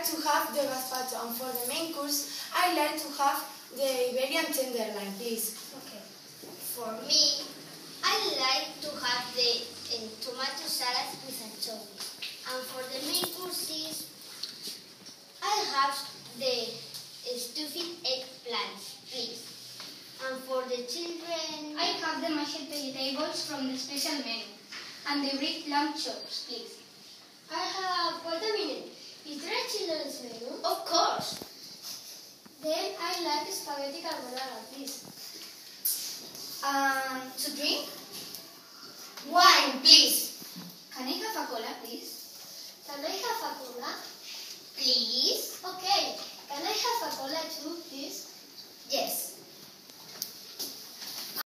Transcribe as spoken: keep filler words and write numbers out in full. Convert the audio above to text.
to have the gazpacho, and for the main course, I like to have the Iberian tenderloin, please. Okay. For me, I like to have the uh, tomato salad with anchovies. And for the main courses, I have the uh, stuffed eggplant, please. And for the children, I have the mashed vegetables from the special menu. And the grilled lamb chops, please. I have, wait a minute, is there a children's menu? Of course. Then I like spaghetti carbonara, please. Um, to drink? Wine, please. Can I have a cola, please? Can I have a cola? Please? Okay. Can I have a cola too, please?